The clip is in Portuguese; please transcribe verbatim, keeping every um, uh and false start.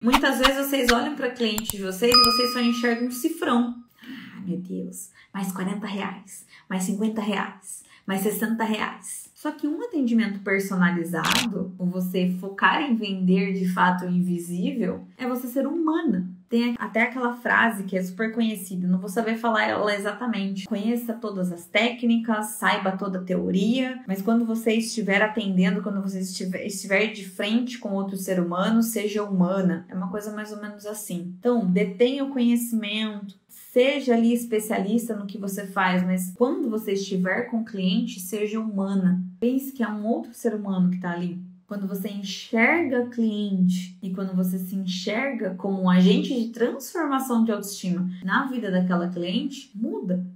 Muitas vezes vocês olham para cliente de vocês e vocês só enxergam um cifrão. Ah, meu Deus, mais quarenta reais, mais cinquenta reais, mais sessenta reais. Só que um atendimento personalizado, ou você focar em vender de fato o invisível, é você ser humana. Tem até aquela frase que é super conhecida, não vou saber falar ela exatamente. Conheça todas as técnicas, saiba toda a teoria, mas quando você estiver atendendo, quando você estiver, estiver de frente com outro ser humano, seja humana. É uma coisa mais ou menos assim. Então, detenha o conhecimento, seja ali especialista no que você faz, mas quando você estiver com o cliente, seja humana. Pense que é um outro ser humano que está ali. Quando você enxerga cliente e quando você se enxerga como um agente de transformação de autoestima na vida daquela cliente, muda.